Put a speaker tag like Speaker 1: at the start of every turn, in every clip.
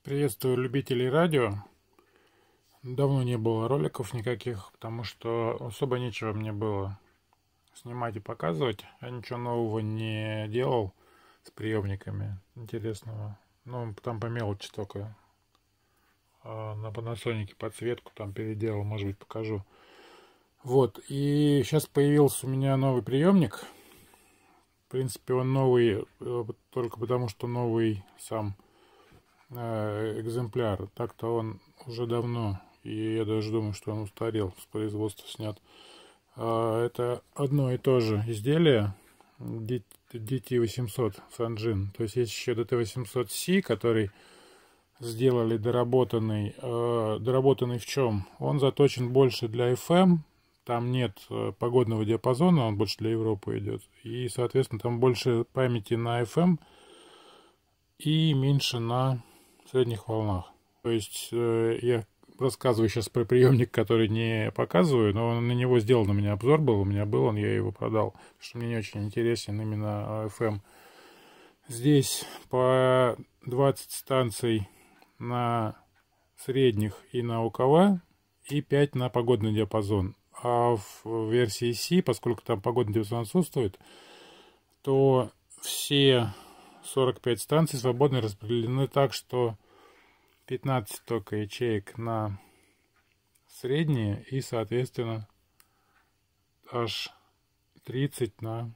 Speaker 1: Приветствую любителей радио. Давно не было роликов никаких, потому что особо нечего мне было снимать и показывать. Я ничего нового не делал с приемниками интересного. Ну, там по мелочи только. На Panasonic подсветку там переделал, может быть, покажу. Вот, и сейчас появился у меня новый приемник. В принципе, он новый только потому, что новый сам экземпляр. Так-то он уже давно, и я даже думаю, что он устарел, с производства снят. Это одно и то же изделие DT800 Sanjin. То есть есть еще DT800C, который сделали доработанный. Доработанный в чем? Он заточен больше для FM. Там нет погодного диапазона, он больше для Европы идет. И, соответственно, там больше памяти на FM и меньше на средних волнах. То есть я рассказываю сейчас про приемник, который не показываю, но на него сделан у меня обзор был, у меня был он, я его продал, потому что мне не очень интересен именно FM. Здесь по 20 станций на средних и на УКВ и 5 на погодный диапазон. А в версии C, поскольку там погодный диапазон отсутствует, то все 45 станций свободно распределены так, что 15 только ячеек на средние и, соответственно, аж 30 на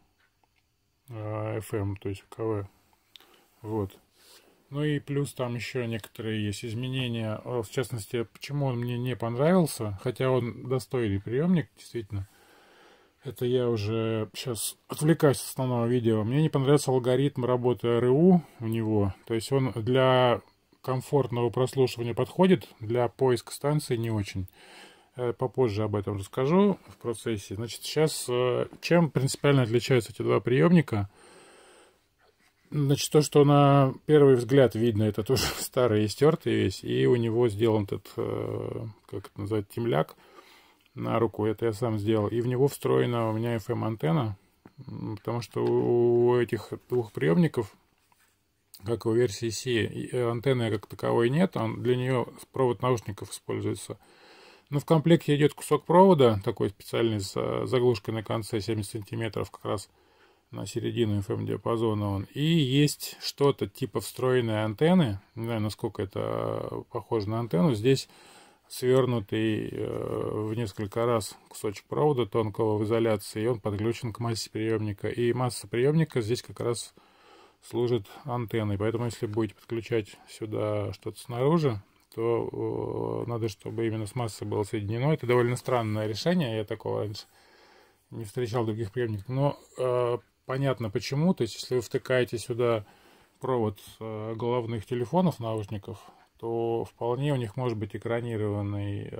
Speaker 1: FM, то есть УКВ. Вот. Ну и плюс там еще некоторые есть изменения. В частности, почему он мне не понравился, хотя он достойный приемник, действительно. Это я уже сейчас отвлекаюсь от основного видео. Мне не понравился алгоритм работы РУ у него. То есть он для комфортного прослушивания подходит, для поиска станции не очень. Попозже об этом расскажу в процессе. Значит, сейчас чем принципиально отличаются эти два приемника? Значит, то, что на первый взгляд видно, это тоже старый и стертый весь, и у него сделан этот, как это называть, темляк на руку, это я сам сделал, и в него встроена у меня FM-антенна, потому что у этих двух приемников, как и у версии C, антенны как таковой нет, для нее провод наушников используется. Но в комплекте идет кусок провода, такой специальный, с заглушкой на конце 70 сантиметров, как раз на середину FM-диапазона он. И есть что-то типа встроенной антенны, не знаю, насколько это похоже на антенну, здесь свернутый в несколько раз кусочек провода тонкого в изоляции, и он подключен к массе приемника. И масса приемника здесь как раз служит антенной. Поэтому, если будете подключать сюда что-то снаружи, то надо, чтобы именно с массой было соединено. Это довольно странное решение, я такого раньше не встречал в других приемниках. Но понятно почему. То есть, если вы втыкаете сюда провод головных телефонов, наушников, то вполне у них может быть экранированный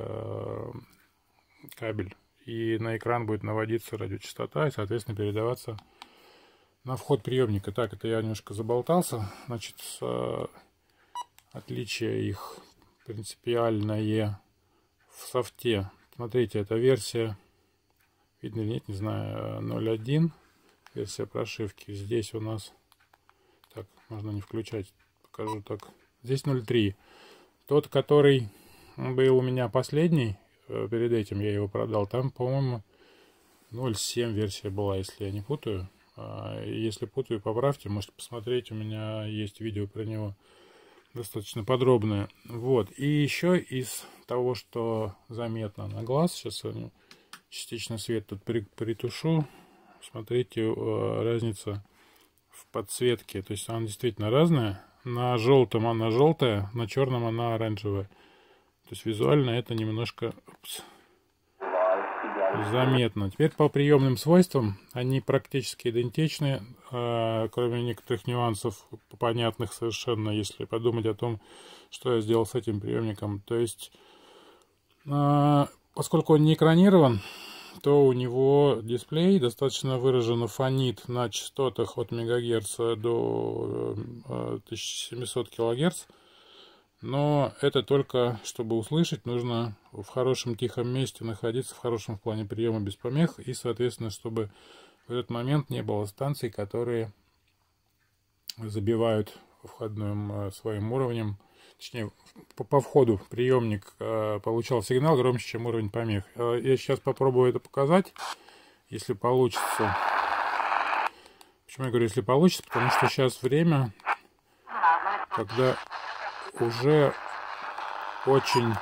Speaker 1: кабель. И на экран будет наводиться радиочастота и, соответственно, передаваться на вход приемника. Так, это я немножко заболтался. Значит, отличие их принципиальное в софте. Смотрите, это версия, видно или нет, не знаю, 0.1, версия прошивки. Здесь у нас, так, можно не включать, покажу так. Здесь 0.3. Тот, который был у меня последний, перед этим я его продал, там, по-моему, 0.7 версия была, если я не путаю. Если путаю, поправьте, можете посмотреть, у меня есть видео про него достаточно подробное. Вот. И еще из того, что заметно на глаз, сейчас я частично свет тут притушу. Смотрите, разница в подсветке. То есть она действительно разная. На желтом она желтая, на черном она оранжевая. То есть визуально это немножко заметно. Теперь по приемным свойствам они практически идентичны, кроме некоторых нюансов, понятных совершенно, если подумать о том, что я сделал с этим приемником. То есть, поскольку он не экранирован, то у него дисплей достаточно выраженно фонит на частотах от МГц до 1700 кГц. Но это только, чтобы услышать, нужно в хорошем тихом месте находиться, в хорошем в плане приема без помех. И, соответственно, чтобы в этот момент не было станций, которые забивают входным своим уровнем точнее, по входу приемник получал сигнал громче, чем уровень помех. Я сейчас попробую это показать, если получится. Почему я говорю, если получится? Потому что сейчас время, когда уже очень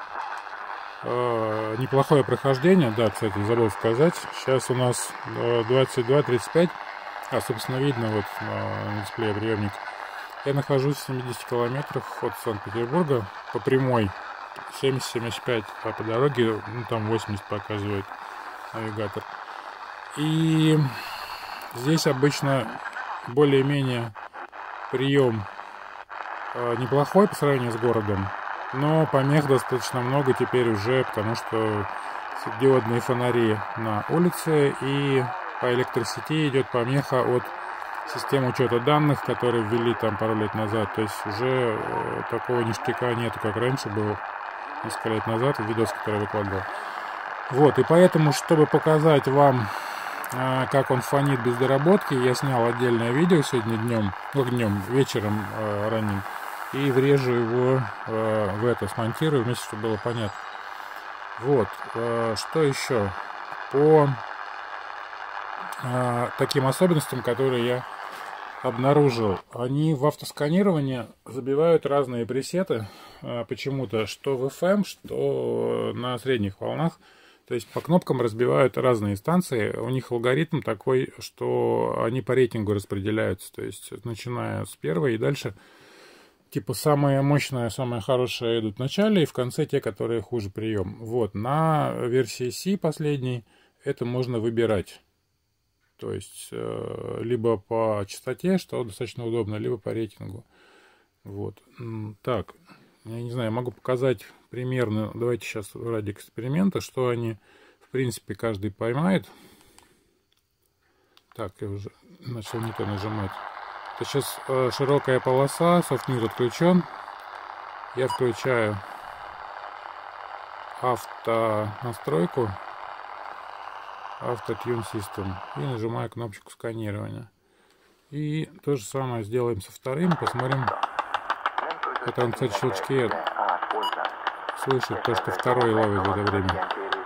Speaker 1: неплохое прохождение. Да, кстати, забыл сказать. Сейчас у нас 22:35. Собственно, видно вот на дисплее приемник. Я нахожусь в 70 километрах от Санкт-Петербурга по прямой. 70-75, а по дороге, ну, там 80 показывает навигатор. И здесь обычно более-менее прием неплохой по сравнению с городом, но помех достаточно много теперь уже, потому что диодные фонари на улице, и по электросети идет помеха от системы учета данных, которые ввели там пару лет назад. То есть уже такого ништяка нету, как раньше было несколько лет назад, видос, который я выкладывал. Вот, и поэтому, чтобы показать вам, как он фонит без доработки, я снял отдельное видео сегодня вечером ранним, и врежу его в это, смонтирую вместе, чтобы было понятно. Вот, что еще? По таким особенностям, которые я обнаружил, они в автосканировании забивают разные пресеты почему-то, что в FM, что на средних волнах. То есть по кнопкам разбивают разные станции. У них алгоритм такой, что они по рейтингу распределяются. То есть начиная с первой и дальше, типа самые мощные, самые хорошие идут в начале, и в конце те, которые хуже прием. Вот, на версии C последней это можно выбирать. То есть либо по частоте, что достаточно удобно, либо по рейтингу. Вот. Так, я не знаю, могу показать примерно, давайте сейчас ради эксперимента, что они, в принципе, каждый поймает. Так, я уже начал не то нажимать. Это сейчас широкая полоса, софтмьют отключен. Я включаю автонастройку, Auto-Tune System, и нажимаю кнопочку сканирования. И то же самое сделаем со вторым, посмотрим. Это он, кстати, щелчки слышит то, что второй ловит в это время.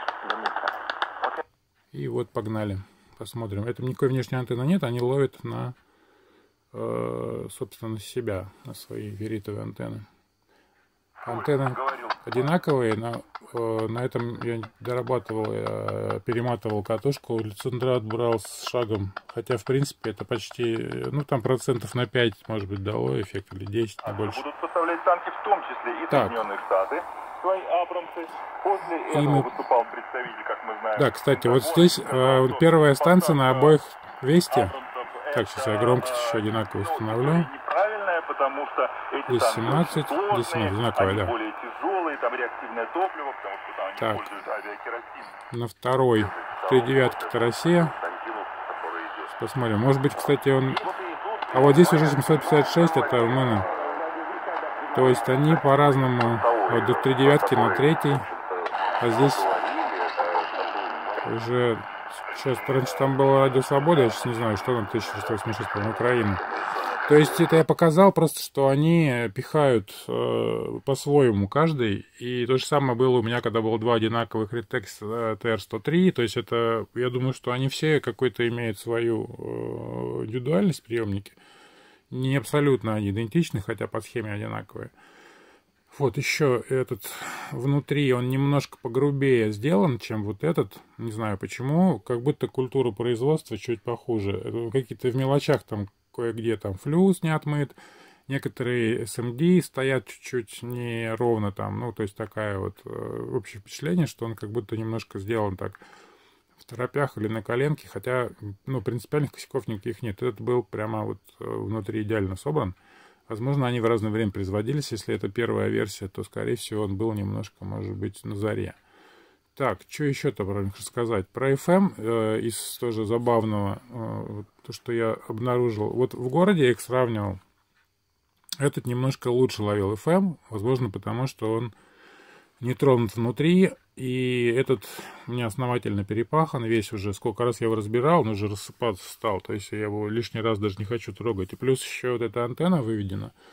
Speaker 1: И вот погнали, посмотрим. Это никакой внешней антенны нет, они ловят на, собственно, себя, на свои веритовые антенны. Антенны одинаковые, но на этом я дорабатывал, я перематывал катушку, центрат брал с шагом, хотя в принципе это почти, ну там процентов на 5, может быть, дало эффект, или 10, не больше.
Speaker 2: Будут поставлять танки, в том числе и Соединенные Штаты, свои Абрамсы. После этого выступал представитель, как мы знаем.
Speaker 1: Да, кстати, вот здесь первая станция на обоих 200. Так, сейчас я громкость еще одинаково установлю.
Speaker 2: Потому что эти
Speaker 1: здесь 17, здесь 17, одинаковая, да.
Speaker 2: Более тяжелые, там реактивное топливо, потому что там
Speaker 1: так,
Speaker 2: они используют авиакеросин.
Speaker 1: На второй 3/9 Россия. Посмотрим. Может быть, кстати, он... А вот здесь уже 756, это Румыны. То есть они по-разному. Вот до 3/9 на 3, а здесь уже... Сейчас, раньше там была Радио Свобода, я сейчас не знаю, что там 1486, по-моему, Украина. То есть это я показал просто, что они пихают по-своему каждый. И то же самое было у меня, когда было два одинаковых Retex TR-103. То есть это, я думаю, что они все какой-то имеют свою индивидуальность, приемники. Не абсолютно они идентичны, хотя по схеме одинаковые. Вот еще этот внутри, он немножко погрубее сделан, чем вот этот. Не знаю почему. Как будто культура производства чуть похуже. Какие-то в мелочах там кое-где там флюс не отмыт. Некоторые SMD стоят чуть-чуть неровно там. Ну, то есть такая вот общее впечатление, что он как будто немножко сделан так в торопях или на коленке. Хотя, ну, принципиальных косяков никаких нет. Этот был прямо вот внутри идеально собран. Возможно, они в разное время производились. Если это первая версия, то, скорее всего, он был немножко, может быть, на заре. Так, что еще-то про них рассказать? Про FM из тоже забавного, то, что я обнаружил. Вот в городе я их сравнивал. Этот немножко лучше ловил FM. Возможно, потому что он не тронут внутри. И этот у меня основательно перепахан. Весь уже, сколько раз я его разбирал, он уже рассыпаться стал. То есть я его лишний раз даже не хочу трогать. И плюс еще вот эта антенна выведена.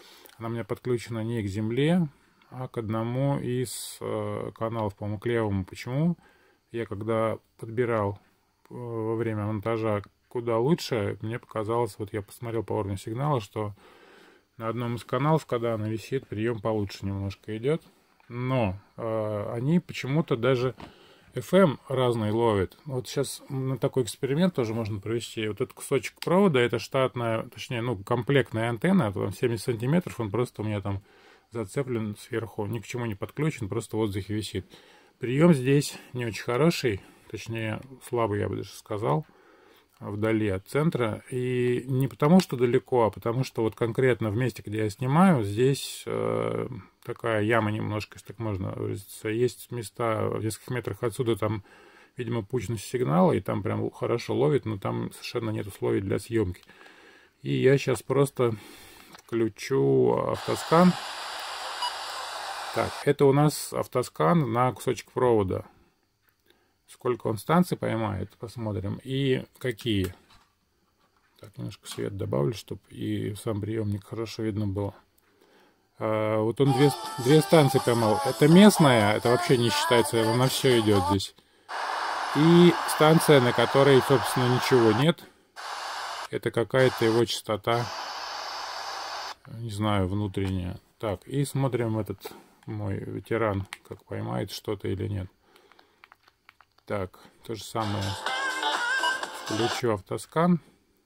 Speaker 1: Она у меня подключена не к земле, а к одному из каналов, по-моему, к левому. Почему? Я когда подбирал во время монтажа куда лучше, мне показалось, вот я посмотрел по уровню сигнала, что на одном из каналов, когда она висит, прием получше немножко идет. Но они почему-то даже FM разный ловят. Вот сейчас на такой эксперимент тоже можно провести. Вот этот кусочек провода, это штатная, точнее, ну, комплектная антенна, там 70 сантиметров, он просто у меня там зацеплен сверху, ни к чему не подключен, просто в воздухе висит. Прием здесь не очень хороший, точнее, слабый, я бы даже сказал, вдали от центра. И не потому, что далеко, а потому, что вот конкретно в месте, где я снимаю, здесь такая яма немножко, если так можно выразиться. Есть места в нескольких метрах отсюда, там, видимо, пучность сигнала, и там прям хорошо ловит, но там совершенно нет условий для съемки. И я сейчас просто включу автоскан. Так, это у нас автоскан на кусочек провода. Сколько он станций поймает, посмотрим. И какие. Так, немножко свет добавлю, чтобы и сам приемник хорошо видно было. Вот он две станции поймал. Это местная, это вообще не считается, на все идет здесь. И станция, на которой, собственно, ничего нет. Это какая-то его частота, не знаю, внутренняя. Так, и смотрим этот мой ветеран, как поймает что-то или нет. Так, то же самое. Включу автоскан.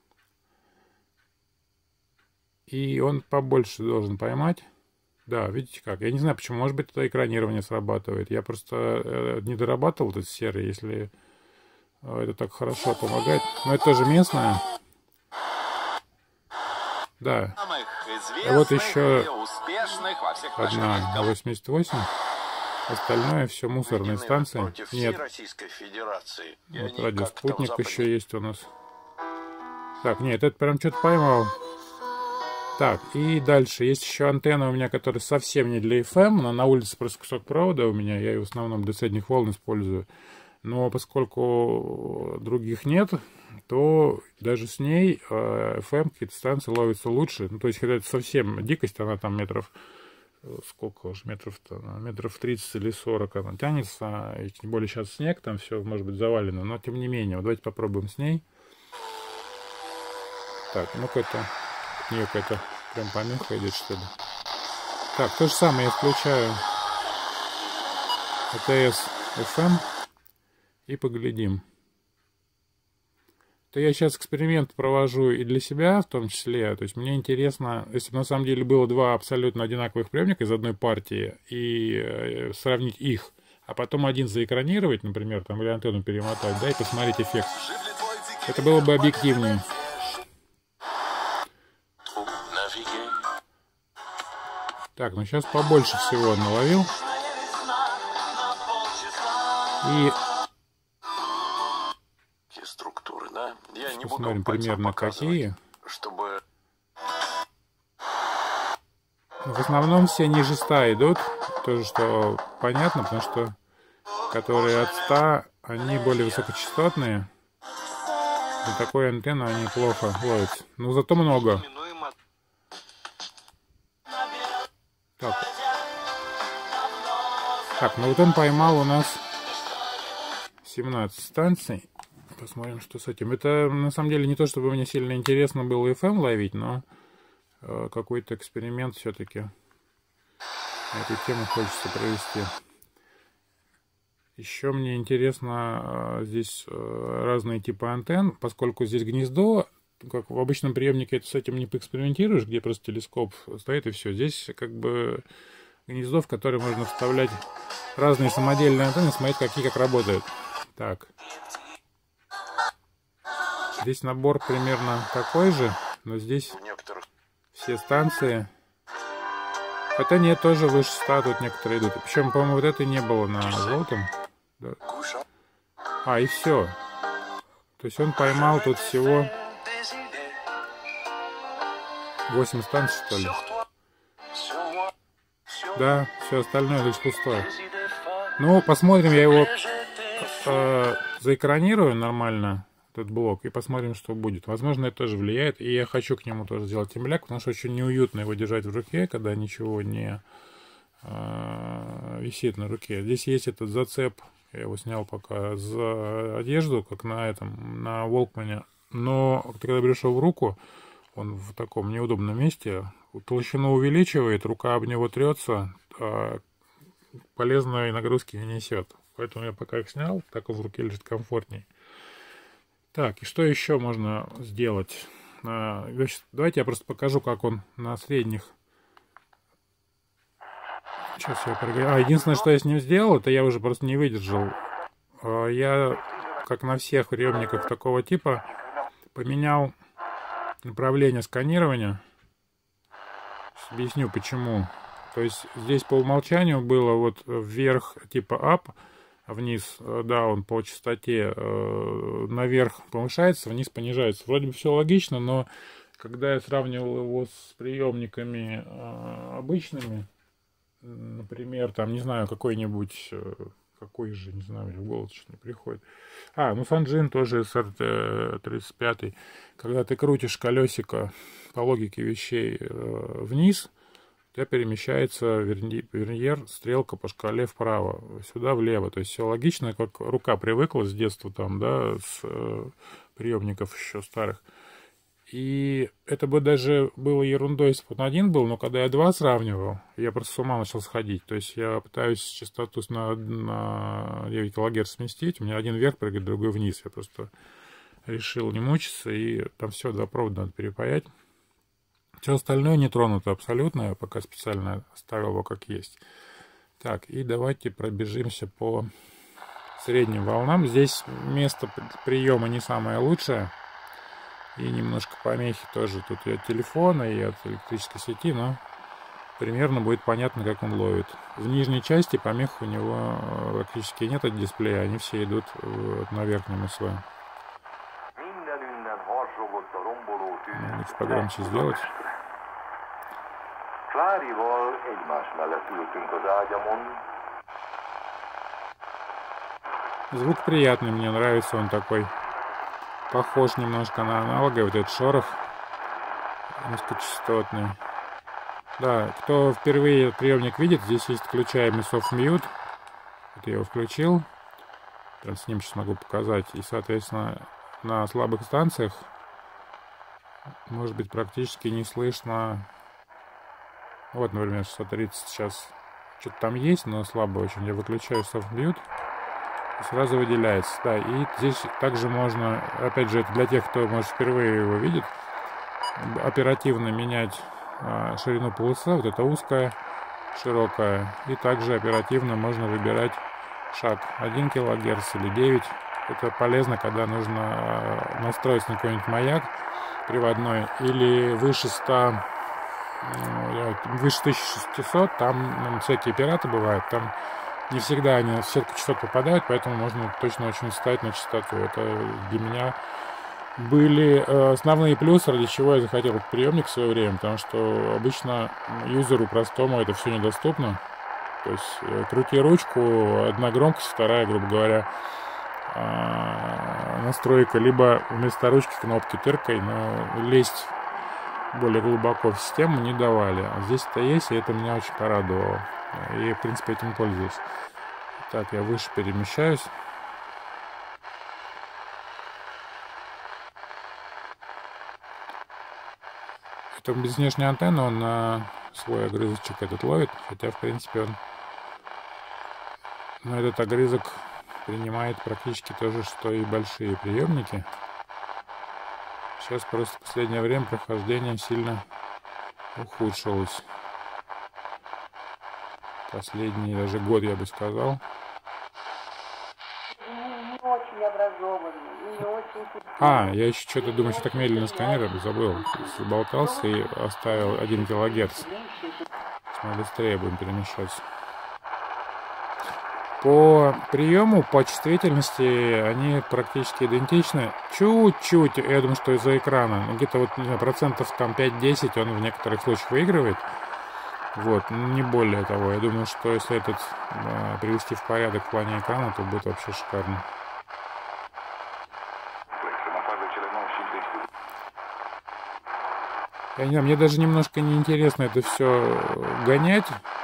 Speaker 1: И он побольше должен поймать. Да, видите как. Я не знаю почему. Может быть, это экранирование срабатывает. Я просто не дорабатывал этот серый, если это так хорошо помогает. Но это тоже местное. Да. Вот еще одна на 88. Остальное все мусорные станции. Нет. Вот радиоспутник еще есть у нас. Так, нет, это прям что-то поймал. Так, и дальше. Есть еще антенна у меня, которая совсем не для FM. Но на улице просто кусок провода у меня. Я ее в основном для средних волн использую. Но поскольку других нет, то даже с ней FM какие-то станции ловятся лучше. Ну, то есть, когда это совсем дикость, она там метров... Сколько уж метров-то? Метров 30 или 40 она тянется. И тем более сейчас снег, там все может быть завалено. Но тем не менее, вот давайте попробуем с ней. Так, ну-ка это... Не, какая-то прям помеха идет, что ли. Так, то же самое я включаю АТС FM и поглядим. То я сейчас эксперимент провожу и для себя в том числе. То есть мне интересно, если бы на самом деле было два абсолютно одинаковых приемника из одной партии и сравнить их, а потом один заэкранировать, например, там, или антенну перемотать, да, и посмотреть эффект. Это было бы объективнее. Так, ну сейчас побольше всего наловил. И
Speaker 2: структуры, да? Я не
Speaker 1: посмотрим примерно какие.
Speaker 2: Чтобы...
Speaker 1: В основном все ниже 100 идут. Тоже что понятно, потому что которые от 100, они более высокочастотные. Для такой антенны они плохо ловятся. Но зато много. Так, ну вот он поймал у нас 17 станций. Посмотрим, что с этим. Это на самом деле не то, чтобы мне сильно интересно было FM ловить, но какой-то эксперимент все-таки на эту тему хочется провести. Еще мне интересно здесь разные типы антенн, поскольку здесь гнездо, как в обычном приемнике, с этим не поэкспериментируешь, где просто телескоп стоит и все. Здесь как бы гнездо, в которое можно вставлять разные самодельные антенны, смотреть, какие как работают. Так. Здесь набор примерно такой же, но здесь все станции. Хотя нет, тоже выше 100 тут некоторые идут. Причем, по-моему, вот это не было на желтом. Да. А, и все. То есть он поймал тут всего 8 станций, что ли. Да, все остальное лишь пустое. Ну, посмотрим, я его заэкранирую нормально. этот блок, и посмотрим, что будет. Возможно, это тоже влияет, и я хочу к нему тоже сделать темляк, потому что очень неуютно его держать в руке, когда ничего не висит на руке. Здесь есть этот зацеп, я его снял пока за одежду, как на этом, на Волкмане, но когда пришел в руку, он в таком неудобном месте, толщину увеличивает, рука об него трется, а полезной нагрузки не несет. Поэтому я пока их снял, так он в руке лежит комфортней. Так, и что еще можно сделать? Давайте я просто покажу, как он на средних. Сейчас я проверю. Единственное, что я с ним сделал, это я уже просто не выдержал. Я, как на всех приемниках такого типа, поменял направление сканирования. Объясню почему. То есть здесь по умолчанию было вот вверх типа up, а вниз down по частоте, наверх повышается, вниз понижается. Вроде бы все логично, но когда я сравнивал его с приемниками обычными, например, там, не знаю, какой-нибудь, какой же, не знаю, в голову что-то не приходит. Ну, Sanjin тоже SR35. Когда ты крутишь колесико по логике вещей вниз, у тебя перемещается верниер, стрелка по шкале вправо, сюда влево. То есть все логично, как рука привыкла с детства там, да, с приемников еще старых. И это бы даже было ерундой, если бы он один был, но когда я два сравнивал, я просто с ума начал сходить. То есть я пытаюсь частоту на 9 кГц сместить, у меня один вверх прыгает, другой вниз. Я просто решил не мучиться, и там все, два провода надо перепаять. Все остальное не тронуто абсолютно, я пока специально оставил его как есть. Так, и давайте пробежимся по средним волнам. Здесь место приема не самое лучшее. И немножко помехи тоже тут и от телефона, и от электрической сети, но примерно будет понятно, как он ловит. В нижней части помех у него практически нет от дисплея, они все идут на верхнем СВ. Надо чуть погромче сделать. Звук приятный, мне нравится, он такой. Похож немножко на аналоговый, вот этот шорох низкочастотный. Да, кто впервые приемник видит, здесь есть включаемый soft mute. Вот я его включил. Прям с ним сейчас могу показать. И, соответственно, на слабых станциях может быть практически не слышно. Вот, например, 630 сейчас что-то там есть, но слабо очень. Я выключаю soft mute. Сразу выделяется, да, и здесь также можно, опять же, это для тех, кто, может, впервые его видит, оперативно менять ширину полосы, вот это узкая, широкая, и также оперативно можно выбирать шаг 1 кГц или 9. Это полезно, когда нужно настроить на какой-нибудь маяк приводной или выше 100, выше 1600, там всякие пираты бывают, там не всегда они в сетку частот попадают, поэтому можно точно очень ставить на частоту. Это для меня были основные плюсы, ради чего я захотел этот приемник в свое время, потому что обычно юзеру простому это все недоступно. То есть крути ручку, одна громкость, вторая, грубо говоря, настройка, либо вместо ручки кнопки тыркой, но лезть более глубоко в систему не давали. А здесь это есть, и это меня очень порадовало. И, в принципе, этим пользуюсь. Так, я выше перемещаюсь. Это без внешней антенны, он на свой огрызочек этот ловит. Хотя, в принципе, он на этот огрызок принимает практически то же, что и большие приемники. Сейчас просто в последнее время прохождение сильно ухудшилось. Последний даже год, я бы сказал.
Speaker 3: Не очень образованный, не очень...
Speaker 1: Я еще что-то думаю, что так медленно сканирую, забыл. Заболтался и оставил 1 кГц. Мы быстрее будем перемещаться. По приему, по чувствительности они практически идентичны. Чуть-чуть, я думаю, что из-за экрана. Где-то вот, не знаю, процентов там 5-10 он в некоторых случаях выигрывает. Вот, не более того. Я думаю, что если этот привести в порядок в плане экрана, то будет вообще шикарно. Я не знаю, мне даже немножко неинтересно это все гонять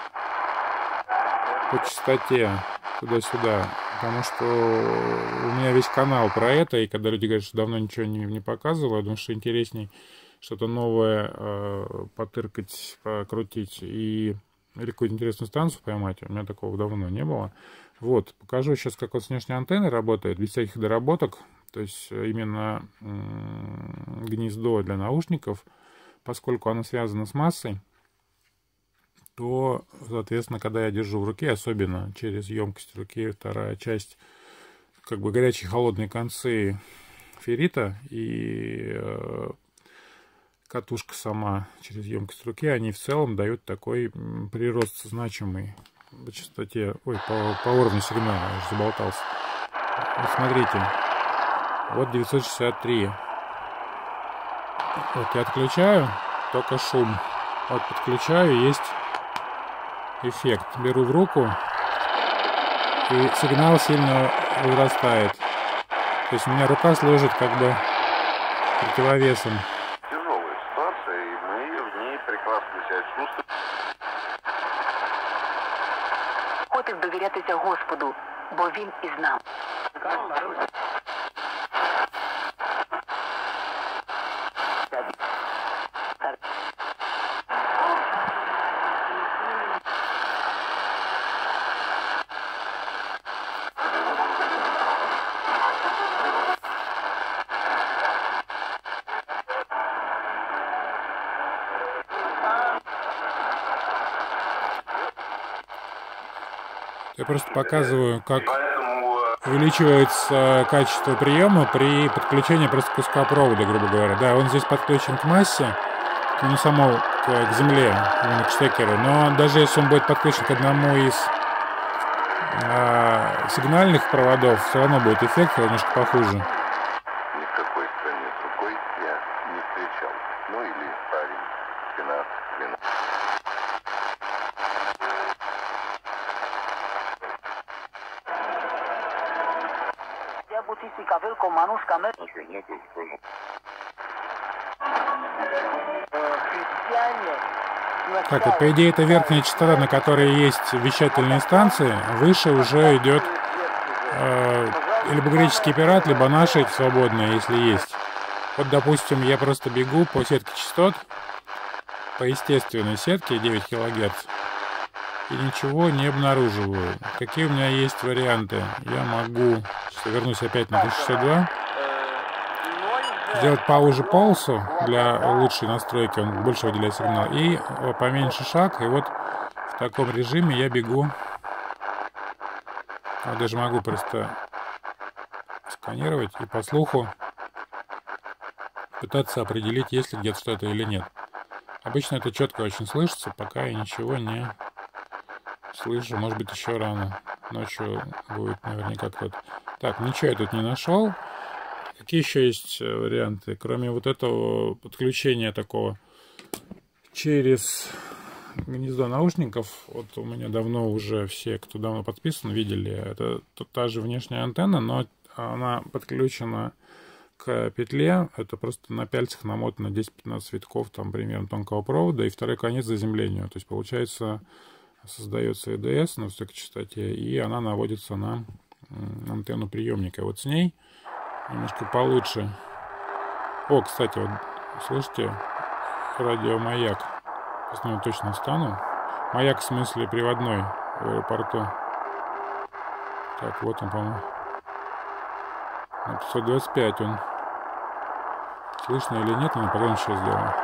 Speaker 1: по частоте туда-сюда, потому что у меня весь канал про это, и когда люди говорят, что давно ничего не показывал, я думаю, что интересней что-то новое потыркать, покрутить и или какую-то интересную станцию поймать. У меня такого давно не было. Вот, покажу сейчас, как вот с внешней антенной работает, без всяких доработок. То есть именно гнездо для наушников, поскольку оно связано с массой, то, соответственно, когда я держу в руке, особенно через емкость руки, вторая часть, как бы горячие холодные концы феррита и катушка сама через емкость руки, они в целом дают такой прирост значимый по частоте, ой, по уровню сигнала, я уже заболтался. Вот смотрите, вот 963. Вот я отключаю, только шум. Вот подключаю, есть эффект. Беру в руку, и сигнал сильно вырастает. То есть у меня рука служит как бы противовесом.
Speaker 2: Тяжелая ситуация, и мы в ней прекрасно себя чувствуем.
Speaker 3: Хотів довірятися Господу, бо Він із нами.
Speaker 1: Я просто показываю, как увеличивается качество приема при подключении просто куска провода, грубо говоря. Да, он здесь подключен к массе, не само к земле, именно к штекеру. Но даже если он будет подключен к одному из сигнальных проводов, все равно будет эффект немножко похуже.
Speaker 2: Ни в какой стране другой я не встречал. Ну или парень 12-12.
Speaker 1: Так, вот по идее это верхняя частота, на которой есть вещательные станции, выше уже идет либо греческий пират, либо наши свободные, если есть. Вот, допустим, я просто бегу по сетке частот, по естественной сетке 9 кГц, и ничего не обнаруживаю. Какие у меня есть варианты? Я могу, сейчас вернусь опять на 1062, сделать поуже полосу для лучшей настройки, он больше выделяет сигнал, и поменьше шаг, и вот в таком режиме я бегу. Я даже могу просто сканировать и по слуху пытаться определить, есть ли где-то что-то или нет. Обычно это четко очень слышится, пока я ничего не слышу. Может быть, еще рано. Ночью будет наверняка кто-то. Так, ничего я тут не нашел. Какие еще есть варианты? Кроме вот этого подключения такого через гнездо наушников. Вот у меня давно уже все, кто давно подписан, видели. Это та же внешняя антенна, но она подключена к петле. Это просто на пяльцах намотано 10-15 витков там примерно тонкого провода и второй конец заземлению. То есть получается создается ЭДС на высокой частоте, и она наводится на антенну приемника. Вот с ней немножко получше. О, кстати, вот слышите, радиомаяк. Посмотрим, точно встану. Маяк в смысле приводной в аэропорту. Так, вот он, по-моему. На 525 он. Слышно или нет, но потом сейчас сделаю.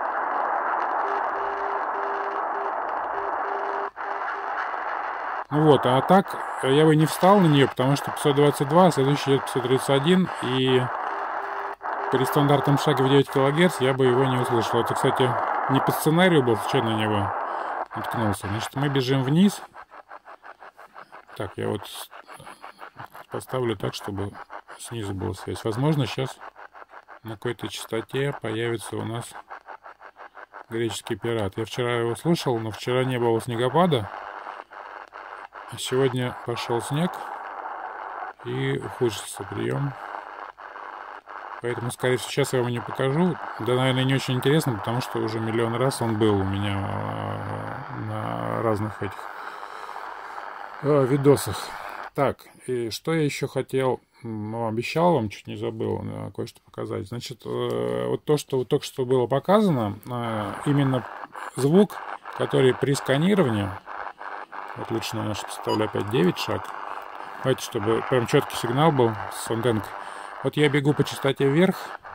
Speaker 1: Ну вот, а так я бы не встал на нее, потому что 522, следующий идет 531, и при стандартном шаге в 9 кГц я бы его не услышал. Это, кстати, не по сценарию был, случайно на него наткнулся. Значит, мы бежим вниз. Так, я вот поставлю так, чтобы снизу была связь. Возможно, сейчас на какой-то частоте появится у нас греческий пират. Я вчера его слушал, но вчера не было снегопада. А сегодня пошел снег и ухудшился прием. Поэтому, скорее всего, сейчас я вам не покажу. Да, наверное, не очень интересно, потому что уже миллион раз он был у меня на разных этих видосах. Так, и что я еще хотел, обещал вам, чуть не забыл кое-что показать. Значит, вот то, что вот только что было показано, именно звук, который при сканировании, вот лучше, наверное, поставлю опять 9 шаг. Давайте, чтобы прям четкий сигнал был с антенкой. Вот я бегу по частоте вверх.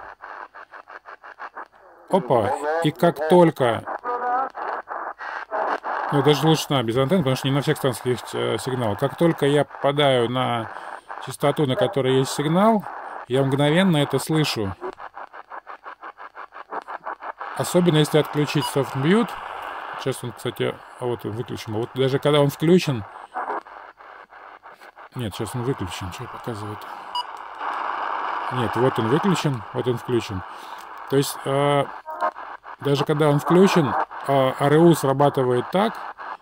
Speaker 1: Опа! И как только... Ну, даже лучше без антенн, потому что не на всех станциях есть сигнал. Как только я попадаю на частоту, на которой есть сигнал, я мгновенно это слышу. Особенно если отключить Soft Mute. Сейчас он, кстати, вот он выключен. Вот даже когда он включен... Нет, сейчас он выключен. Что показывает? Нет, вот он выключен, вот он включен. То есть, даже когда он включен, АРУ срабатывает так,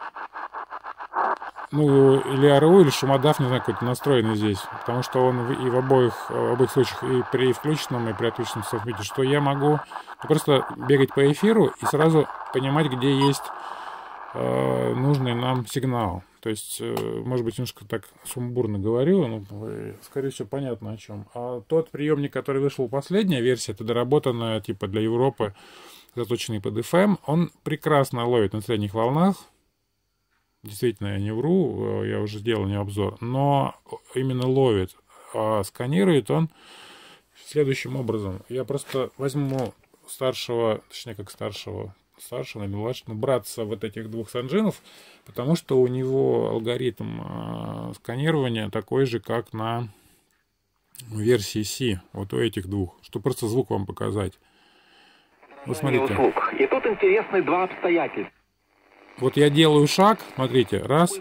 Speaker 1: ну, или АРУ, или шумодав, не знаю, какой-то настроенный здесь, потому что он и в обоих случаях, и при включенном, и при отключенном софтмите, что я могу просто бегать по эфиру и сразу понимать, где есть нужный нам сигнал. То есть, может быть, немножко так сумбурно говорю, но, скорее всего, понятно о чем. А тот приемник, который вышел последняя версия, это доработанная, типа для Европы, заточенный под FM, он прекрасно ловит на средних волнах. Действительно, я не вру, я уже сделал не обзор, но именно ловит. А сканирует он следующим образом. Я просто возьму старшего, точнее, как старшего, наверное, младшего, братца вот этих двух санджинов, потому что у него алгоритм сканирования такой же, как на версии C, вот у этих двух, чтобы просто звук вам показать. Вот смотрите.
Speaker 4: И тут интересны два обстоятельства.
Speaker 1: Вот я делаю шаг, смотрите, раз.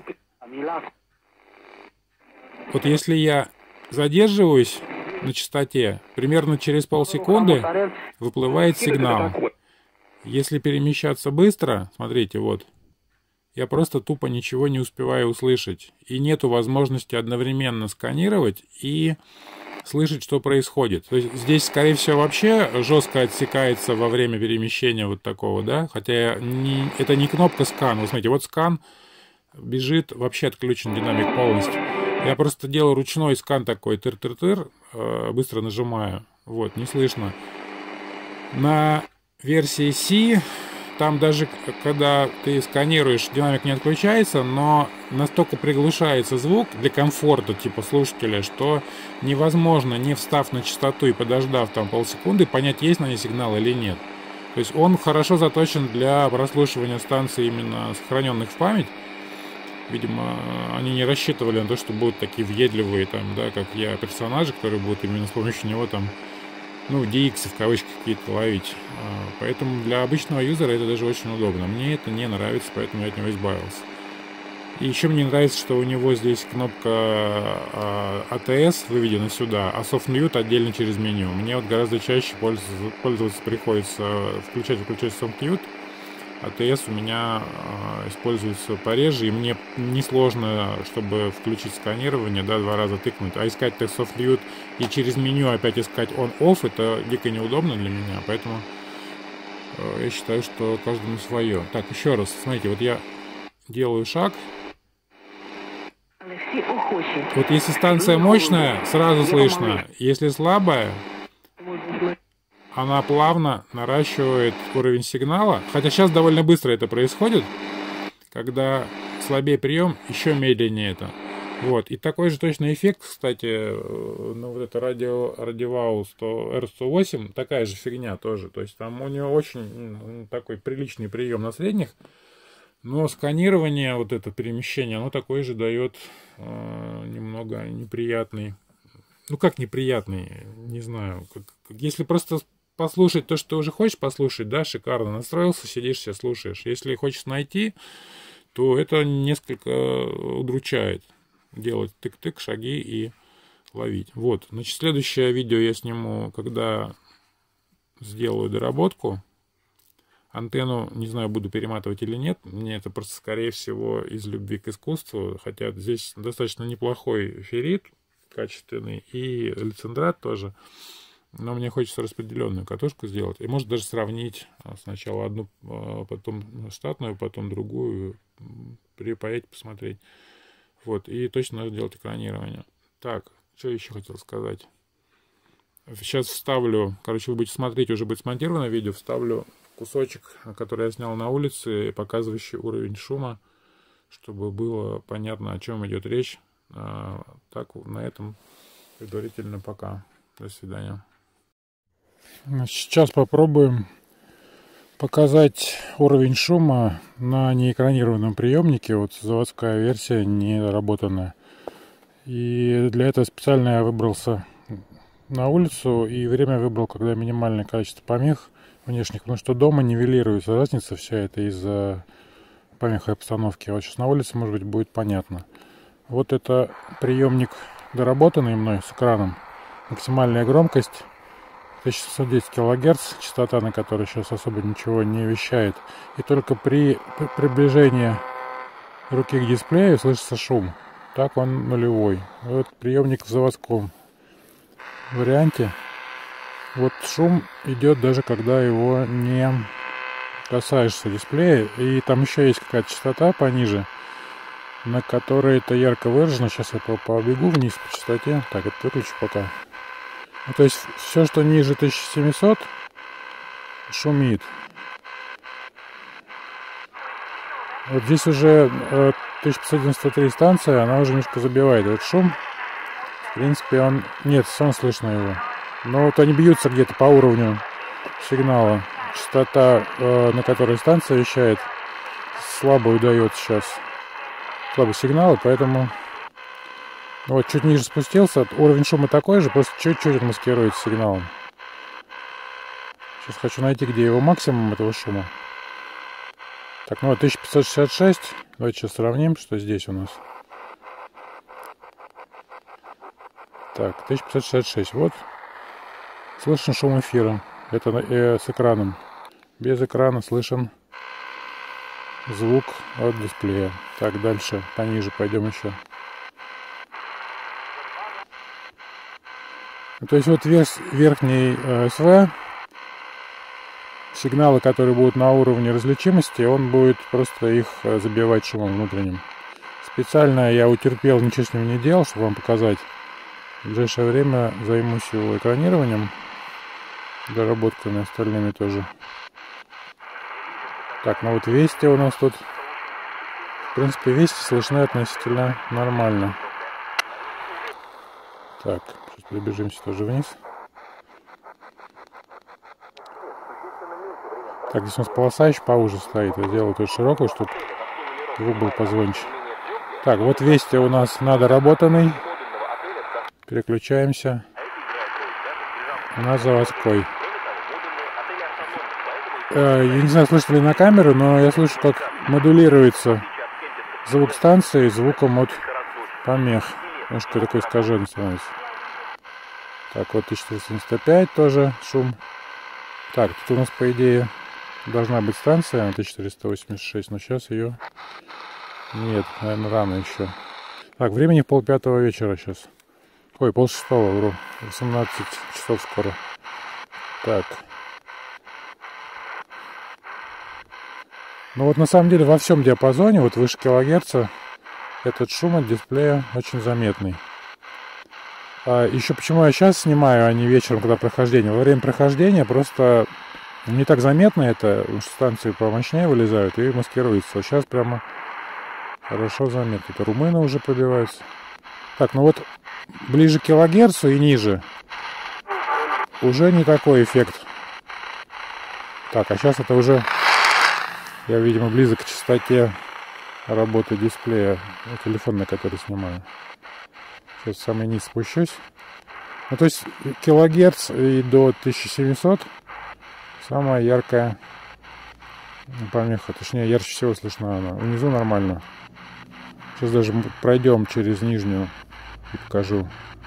Speaker 1: Вот если я задерживаюсь на частоте, примерно через полсекунды выплывает сигнал. Если перемещаться быстро, смотрите, вот, я просто тупо ничего не успеваю услышать. И нету возможности одновременно сканировать и слышать, что происходит. То есть здесь, скорее всего, вообще жестко отсекается во время перемещения вот такого, да? Хотя это не кнопка скан. Вы смотрите, вот скан бежит, вообще отключен динамик полностью. Я просто делаю ручной скан такой, тыр-тыр-тыр, быстро нажимаю. Вот, не слышно. На версии C, там даже когда ты сканируешь, динамик не отключается, но настолько приглушается звук для комфорта типа слушателя, что невозможно, не встав на частоту и подождав там полсекунды, понять, есть на ней сигнал или нет. То есть он хорошо заточен для прослушивания станций, именно сохраненных в память. Видимо, они не рассчитывали на то, что будут такие въедливые, там, да, как я, персонажи, которые будут именно с помощью него там, ну, DX в кавычках какие-то ловить. Поэтому для обычного юзера это даже очень удобно. Мне это не нравится, поэтому я от него избавился. И еще мне нравится, что у него здесь кнопка ATS выведена сюда, а SoftMute отдельно через меню. Мне вот гораздо чаще пользоваться приходится включать-выключать SoftMute. ATS у меня используется пореже, и мне несложно, чтобы включить сканирование, да, 2 раза тыкнуть, а искать SoftMute и через меню опять искать on-off, это дико неудобно для меня, поэтому я считаю, что каждому свое. Так, еще раз, смотрите, вот я делаю шаг. Вот если станция мощная, сразу слышно, если слабая, она плавно наращивает уровень сигнала. Хотя сейчас довольно быстро это происходит. Когда слабее прием, еще медленнее это. Вот. И такой же точно эффект, кстати, ну вот это Radiovow R108, такая же фигня тоже. То есть там у него очень такой приличный прием на средних. Но сканирование, вот это перемещение, оно такое же дает немного неприятный. Ну как неприятный, не знаю. Если просто послушать то, что ты уже хочешь послушать, да, шикарно. Настроился, сидишь, все слушаешь. Если хочешь найти, то это несколько удручает. Делать тык-тык, шаги и ловить. Вот, значит, следующее видео я сниму, когда сделаю доработку. Антенну, не знаю, буду перематывать или нет. Мне это просто, скорее всего, из любви к искусству. Хотя здесь достаточно неплохой феррит, качественный, и лицендрат тоже. Но мне хочется распределенную катушку сделать. И может даже сравнить сначала одну, потом штатную, потом другую, припаять, посмотреть. Вот, и точно надо делать экранирование. Так, что еще хотел сказать. Сейчас вставлю, короче, вы будете смотреть, уже будет смонтировано видео, вставлю кусочек, который я снял на улице, показывающий уровень шума, чтобы было понятно, о чем идет речь. Так, на этом предварительно пока. До свидания. Сейчас попробуем показать уровень шума на неэкранированном приемнике. Вот заводская версия недоработанная. И для этого специально я выбрался на улицу и время выбрал, когда минимальное количество помех внешних, потому что дома нивелируется разница вся это из-за помех обстановки. А вот сейчас на улице, может быть, будет понятно. Вот это приемник, доработанный мной с экраном. Максимальная громкость 1610 кГц, частота, на которой сейчас особо ничего не вещает. И только при приближении руки к дисплею слышится шум. Так он нулевой. Вот приемник в заводском варианте. Вот шум идет даже когда его не касаешься дисплея. И там еще есть какая-то частота пониже, на которой это ярко выражено. Сейчас я побегу вниз по частоте. Так, это выключу пока. Ну, то есть все, что ниже 1700, шумит. Вот здесь уже 1593 станция, она уже немножко забивает этот шум. В принципе, он... Нет, сон слышно его. Но вот они бьются где-то по уровню сигнала. Частота, на которой станция вещает, слабо удается сейчас. Слабый сигнал, поэтому... Вот, чуть ниже спустился. Уровень шума такой же, просто чуть-чуть отмаскируется сигналом. Сейчас хочу найти, где его максимум этого шума. Так, ну вот 1566. Давайте сейчас сравним, что здесь у нас. Так, 1566. Вот. Слышен шум эфира. Это с экраном. Без экрана слышен звук от дисплея. Так, дальше, пониже пойдем еще. То есть вот верхний СВ, сигналы, которые будут на уровне различимости, он будет просто их забивать шумом внутренним. Специально я утерпел, ничего с ним не делал, чтобы вам показать. В ближайшее время займусь его экранированием, доработками остальными тоже. Так, ну вот Вести у нас тут, в принципе, Вести слышны относительно нормально. Так. Прибежимся тоже вниз. Так, здесь у нас полоса еще поуже стоит. Я сделал тут широкую, чтобы звук был позвонче. Так, вот Вести у нас надоработанный. Переключаемся на заводской. Я не знаю, слышно ли на камеру, но я слышу, как модулируется звук станции звуком от помех. Немножко такой искаженный становится. Так, вот 1495 тоже шум. Так, тут у нас, по идее, должна быть станция на 1486, но сейчас ее нет, наверное, рано еще. Так, времени 5:30 вечера сейчас. Ой, 5:30, вру. 18 часов скоро. Так. Ну вот на самом деле во всем диапазоне, вот выше килогерца, этот шум от дисплея очень заметный. Еще почему я сейчас снимаю, а не вечером, когда прохождение. Во время прохождения просто не так заметно это, потому что станции помощнее вылезают и маскируются. А сейчас прямо хорошо заметно. Это румыны уже пробиваются. Так, ну вот ближе к килогерцу и ниже уже не такой эффект. Так, а сейчас это уже, я, видимо, близок к частоте работы дисплея, телефон, на который снимаю. Сейчас в самый низ спущусь. Ну, то есть килогерц и до 1700 самая яркая помеха. Точнее, ярче всего слышна она. Внизу нормально. Сейчас даже пройдем через нижнюю и покажу.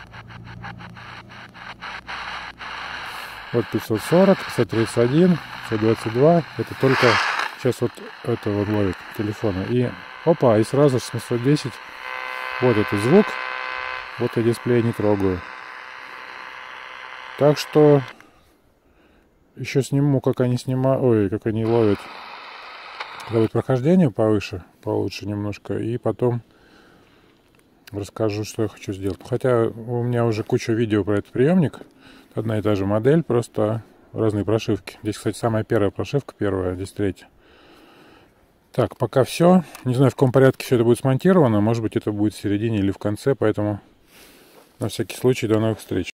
Speaker 1: Вот 540, 531, 522. Это только сейчас вот это вот ловит телефона. И опа, и сразу 710. Вот этот звук. Вот я дисплей не трогаю. Так что еще сниму, как они снимают, ой, как они ловят. Когда будет прохождение повыше, получше немножко, и потом расскажу, что я хочу сделать. Хотя у меня уже куча видео про этот приемник. Одна и та же модель, просто разные прошивки. Здесь, кстати, самая первая прошивка, первая, здесь третья. Так, пока все. Не знаю, в каком порядке все это будет смонтировано. Может быть, это будет в середине или в конце, поэтому на всякий случай до новых встреч.